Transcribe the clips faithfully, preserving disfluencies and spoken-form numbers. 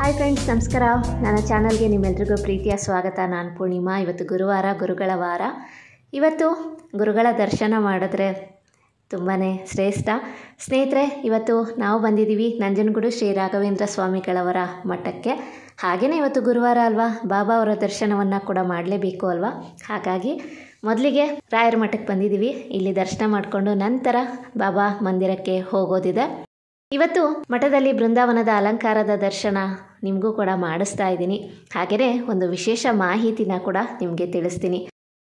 Hi friends, ನಮಸ್ಕಾರ. ನನ್ನ ಚಾನಲ್ಗೆ ನಿಮ್ಮೆಲ್ರಿಗೂ ಪ್ರೀತಿಯ ಸ್ವಾಗತ. ನಾನು ಪೂರ್ಣಿಮಾ. ಇವತ್ತು ಗುರುವಾರ, ಗುರುಗಳ ವಾರ. ಇವತ್ತು ಗುರುಗಳ ದರ್ಶನ ಮಾಡಿದ್ರೆ ತುಂಬಾ ಶ್ರೇಷ್ಠ. ಸ್ನೇಹಿತರೆ, ಇವತ್ತು ನಾವು ಬಂದಿದ್ದೀವಿ ನಂಜನಗೂಡು ಶ್ರೀ ರಾಘವೇಂದ್ರ ಸ್ವಾಮಿಗಳವರ ಮಠಕ್ಕೆ. ಹಾಗೆಯೇ ಇವತ್ತು ಗುರುವಾರ ಅಲ್ವಾ, ಬಾಬಾ ಅವರ ದರ್ಶನವನ್ನು ಕೂಡ ಮಾಡಲೇಬೇಕು ಅಲ್ವಾ. ಹಾಗಾಗಿ ಮೊದಲಿಗೆ ರಾಯರ ಮಠಕ್ಕೆ ಬಂದಿದ್ದೀವಿ. ಇಲ್ಲಿ ದರ್ಶನ ಮಾಡಿಕೊಂಡು ನಂತರ ಬಾಬಾ ಮಂದಿರಕ್ಕೆ ಹೋಗೋದಿದೆ. ಇವತ್ತು ಮಠದಲ್ಲಿ ಬೃಂದಾವನದ ಅಲಂಕಾರದ ದರ್ಶನ ನಿಮಗೂ ಕೂಡ ಮಾಡಿಸ್ತಾ ಇದ್ದೀನಿ. ಹಾಗೆಯೇ ಒಂದು ವಿಶೇಷ ಮಾಹಿತಿನ ಕೂಡ ನಿಮಗೆ ತಿಳಿಸ್ತೀನಿ.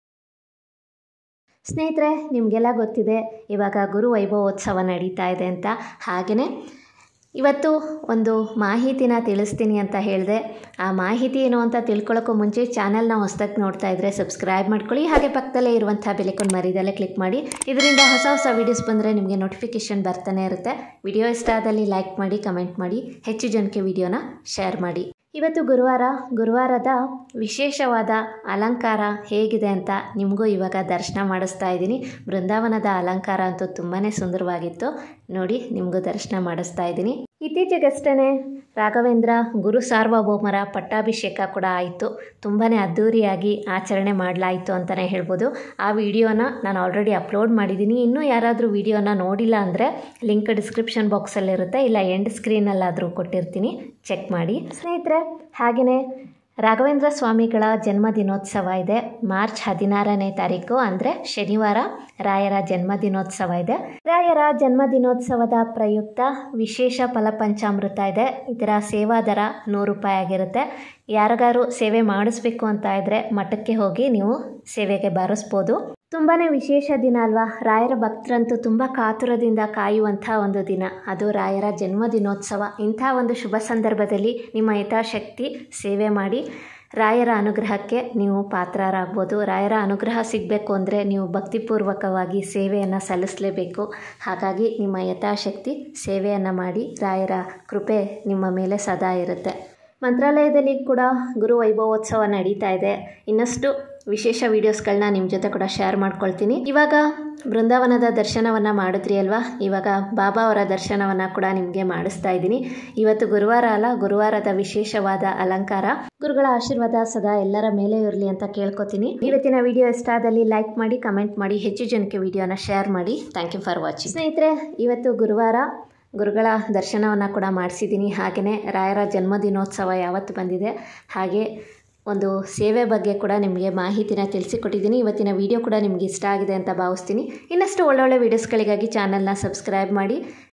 ಸ್ನೇಹಿತರೆ, ನಿಮಗೆಲ್ಲ ಗೊತ್ತಿದೆ ಇವಾಗ ಗುರು ವೈಭವೋತ್ಸವ ನಡೀತಾ ಇದೆ ಅಂತ. ಹಾಗೆಯೇ ಇವತ್ತು ಒಂದು ಮಾಹಿತಿನ ತಿಳಿಸ್ತೀನಿ ಅಂತ ಹೇಳಿದೆ. ಆ ಮಾಹಿತಿ ಏನು ಅಂತ ತಿಳ್ಕೊಳ್ಳೋಕ್ಕೂ ಮುಂಚೆ ಚಾನಲ್ನ ಹೊಸದಾಗಿ ನೋಡ್ತಾ ಇದ್ದರೆ ಸಬ್ಸ್ಕ್ರೈಬ್ ಮಾಡ್ಕೊಳ್ಳಿ. ಹಾಗೆ ಪಕ್ಕದಲ್ಲೇ ಇರುವಂಥ ಬೆಲೈಕನ್ ಮರಿದಲ್ಲೇ ಕ್ಲಿಕ್ ಮಾಡಿ. ಇದರಿಂದ ಹೊಸ ಹೊಸ ವೀಡಿಯೋಸ್ ಬಂದರೆ ನಿಮಗೆ ನೋಟಿಫಿಕೇಷನ್ ಬರ್ತಾನೆ ಇರುತ್ತೆ. ವಿಡಿಯೋ ಇಷ್ಟ ಆದಲ್ಲಿ ಲೈಕ್ ಮಾಡಿ, ಕಮೆಂಟ್ ಮಾಡಿ, ಹೆಚ್ಚು ಜನಕ್ಕೆ ವಿಡಿಯೋನ ಶೇರ್ ಮಾಡಿ. ಇವತ್ತು ಗುರುವಾರ. ಗುರುವಾರದ ವಿಶೇಷವಾದ ಅಲಂಕಾರ ಹೇಗಿದೆ ಅಂತ ನಿಮಗೂ ಇವಾಗ ದರ್ಶನ ಮಾಡಿಸ್ತಾ ಇದ್ದೀನಿ. ಬೃಂದಾವನದ ಅಲಂಕಾರ ಅಂತೂ ತುಂಬಾ ಸುಂದರವಾಗಿತ್ತು. ನೋಡಿ, ನಿಮಗೂ ದರ್ಶನ ಮಾಡಿಸ್ತಾ ಇದ್ದೀನಿ. ಇತ್ತೀಚೆಗಷ್ಟೇ ರಾಘವೇಂದ್ರ ಗುರು ಸಾರ್ವಭೌಮರ ಪಟ್ಟಾಭಿಷೇಕ ಕೂಡ ಆಯಿತು. ತುಂಬಾ ಅದ್ಧೂರಿಯಾಗಿ ಆಚರಣೆ ಮಾಡಲಾಯಿತು ಅಂತಲೇ ಹೇಳ್ಬೋದು. ಆ ವಿಡಿಯೋನ ನಾನು ಆಲ್ರೆಡಿ ಅಪ್ಲೋಡ್ ಮಾಡಿದ್ದೀನಿ. ಇನ್ನೂ ಯಾರಾದರೂ ವಿಡಿಯೋನ ನೋಡಿಲ್ಲ ಅಂದರೆ ಲಿಂಕ್ ಡಿಸ್ಕ್ರಿಪ್ಷನ್ ಬಾಕ್ಸಲ್ಲಿರುತ್ತೆ, ಇಲ್ಲ ಎಂಡ್ ಸ್ಕ್ರೀನಲ್ಲಾದರೂ ಕೊಟ್ಟಿರ್ತೀನಿ, ಚೆಕ್ ಮಾಡಿ. ಸ್ನೇಹಿತರೆ, ಹಾಗೆಯೇ ರಾಘವೇಂದ್ರ ಸ್ವಾಮಿಗಳ ಜನ್ಮ ದಿನೋತ್ಸವ ಇದೆ. ಮಾರ್ಚ್ ಹದಿನಾರನೇ ತಾರೀಕು ಅಂದರೆ ಶನಿವಾರ ರಾಯರ ಜನ್ಮ ದಿನೋತ್ಸವ ಇದೆ. ರಾಯರ ಜನ್ಮ ದಿನೋತ್ಸವದ ಪ್ರಯುಕ್ತ ವಿಶೇಷ ಫಲಪಂಚಾಮೃತ ಇದೆ. ಇದರ ಸೇವಾದರ ನೂರು ರೂಪಾಯಿ ಆಗಿರುತ್ತೆ. ಯಾರಿಗಾರು ಸೇವೆ ಮಾಡಿಸ್ಬೇಕು ಅಂತ ಇದ್ದರೆ ಮಠಕ್ಕೆ ಹೋಗಿ ನೀವು ಸೇವೆಗೆ ಬಾರಿಸ್ಬೋದು. ತುಂಬಾ ವಿಶೇಷ ದಿನ ಅಲ್ವಾ. ರಾಯರ ಭಕ್ತರಂತೂ ತುಂಬ ಕಾತುರದಿಂದ ಕಾಯುವಂಥ ಒಂದು ದಿನ, ಅದು ರಾಯರ ಜನ್ಮ ದಿನೋತ್ಸವ. ಇಂಥ ಒಂದು ಶುಭ ಸಂದರ್ಭದಲ್ಲಿ ನಿಮ್ಮ ಯಥಾಶಕ್ತಿ ಸೇವೆ ಮಾಡಿ ರಾಯರ ಅನುಗ್ರಹಕ್ಕೆ ನೀವು ಪಾತ್ರರಾಗ್ಬೋದು. ರಾಯರ ಅನುಗ್ರಹ ಸಿಗಬೇಕು ಅಂದರೆ ನೀವು ಭಕ್ತಿಪೂರ್ವಕವಾಗಿ ಸೇವೆಯನ್ನು ಸಲ್ಲಿಸಲೇಬೇಕು. ಹಾಗಾಗಿ ನಿಮ್ಮ ಯಥಾಶಕ್ತಿ ಸೇವೆಯನ್ನು ಮಾಡಿ, ರಾಯರ ಕೃಪೆ ನಿಮ್ಮ ಮೇಲೆ ಸದಾ ಇರುತ್ತೆ. ಮಂತ್ರಾಲಯದಲ್ಲಿ ಕೂಡ ಗುರು ವೈಭವೋತ್ಸವ ನಡೀತಾ ಇದೆ. ಇನ್ನಷ್ಟು ವಿಶೇಷ ವೀಡಿಯೋಸ್ಗಳನ್ನ ನಿಮ್ಮ ಜೊತೆ ಕೂಡ ಶೇರ್ ಮಾಡ್ಕೊಳ್ತೀನಿ. ಇವಾಗ ಬೃಂದಾವನದ ದರ್ಶನವನ್ನು ಮಾಡಿದ್ರಿ ಅಲ್ವಾ, ಇವಾಗ ಬಾಬಾ ಅವರ ದರ್ಶನವನ್ನು ಕೂಡ ನಿಮಗೆ ಮಾಡಿಸ್ತಾ ಇದ್ದೀನಿ. ಇವತ್ತು ಗುರುವಾರ ಅಲ್ಲ, ಗುರುವಾರದ ವಿಶೇಷವಾದ ಅಲಂಕಾರ. ಗುರುಗಳ ಆಶೀರ್ವಾದ ಸದಾ ಎಲ್ಲರ ಮೇಲೆ ಇರಲಿ ಅಂತ ಕೇಳ್ಕೊತೀನಿ. ಇವತ್ತಿನ ವಿಡಿಯೋ ಇಷ್ಟ ಆದಲ್ಲಿ ಲೈಕ್ ಮಾಡಿ, ಕಮೆಂಟ್ ಮಾಡಿ, ಹೆಚ್ಚು ಜನಕ್ಕೆ ವಿಡಿಯೋನ ಶೇರ್ ಮಾಡಿ. Thank you for watching. ಸ್ನೇಹಿತರೆ, ಇವತ್ತು ಗುರುವಾರ ಗುರುಗಳ ದರ್ಶನವನ್ನು ಕೂಡ ಮಾಡಿಸಿದ್ದೀನಿ. ಹಾಗೆಯೇ ರಾಯರ ಜನ್ಮದಿನೋತ್ಸವ ಯಾವತ್ತು ಬಂದಿದೆ, ಹಾಗೆ ಒಂದು ಸೇವೆ ಬಗ್ಗೆ ಕೂಡ ನಿಮಗೆ ಮಾಹಿತಿನ ತಿಳಿಸಿಕೊಟ್ಟಿದ್ದೀನಿ. ಇವತ್ತಿನ ವಿಡಿಯೋ ಕೂಡ ನಿಮಗೆ ಇಷ್ಟ ಆಗಿದೆ ಅಂತ ಭಾವಿಸ್ತೀನಿ. ಇನ್ನಷ್ಟು ಒಳ್ಳೊಳ್ಳೆ ವೀಡಿಯೋಸ್ಗಳಿಗಾಗಿ ಚಾನಲ್ನ ಸಬ್ಸ್ಕ್ರೈಬ್ ಮಾಡಿ.